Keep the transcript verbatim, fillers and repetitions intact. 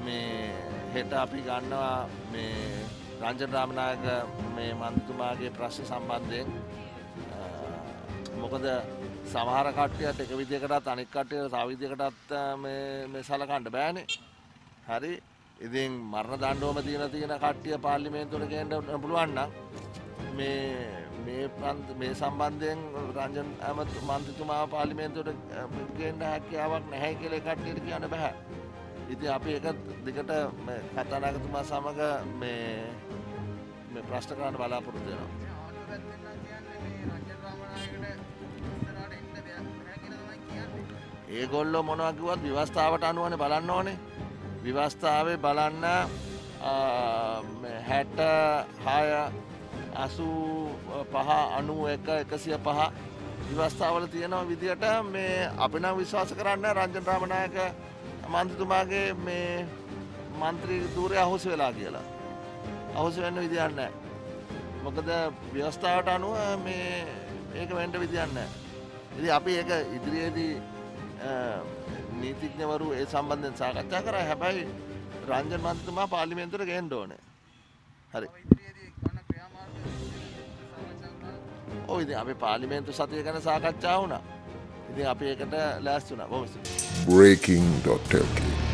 මේ හෙට අපි ගන්නවා මේ රංජන් රාමනායක මේ මන්ත්‍රීතුමාගේ ප්‍රශ්න සම්බන්ධයෙන් මොකද සමහර කට්ටියට එක විදිහකටත් අනෙක් කට්ටියට තව විදිහකටත් මේ මේ සලකන්න බෑනේ. හරි. ඉතින් මරණ දඬුවම දීලා තියෙන කට්ටිය පාර්ලිමේන්තුවට ගේන්න පුළුවන් නම් මේ මේ මේ සම්බන්ධයෙන් රංජන් මන්ත්‍රීතුමා පාර්ලිමේන්තුවට ගේන්න හැකියාවක් නැහැ කියලා කට්ටියට කියන්න බෑ. ඉතින් අපි එක දිගට මේ කතානායකතුමා සමග මේ මේ ප්‍රශ්න කරන්න බලාපොරොත්තු වෙනවා. ඒගොල්ලෝ මොනවා කිව්වත් ව්‍යවස්ථාවට අනුවනේ බලන්න ඕනේ. ව්‍යවස්ථාවේ බලන්න හැට හය අසූ පහ අනූ එක එකසිය පහ ව්‍යවස්ථාවල තියෙන විදිහට මේ අපි නම් විශ්වාස කරන්නේ රංජන් රාමනායක මන්ත්‍රීතුමාගේ මේ මන්ත්‍රී ධූරය අහුසු වෙලා කියලා. අහුසු වෙන්න විදියක් නැහැ. මොකද ව්‍යවස්ථාවට අනුව මේ ඒක වෙන්න විදියක් නැහැ. ඉතින් අපි ඒක ඉදිරියේදී නීතිඥවරු ඒ සම්බන්ධයෙන් සාකච්ඡා කරා. හැබැයි රංජන් මන්ත්‍රීතුමා පාර්ලිමේන්තුවට ගේන්න ඕනේ. හරි. ඔව් ඉතින් අපි පාර්ලිමේන්තු සතිය ගැන සාකච්ඡා වුණා. ඉතින් අපි ඒකට ලෑස්ති වුණා. බොහොම ස්තුතියි. Breaking.lk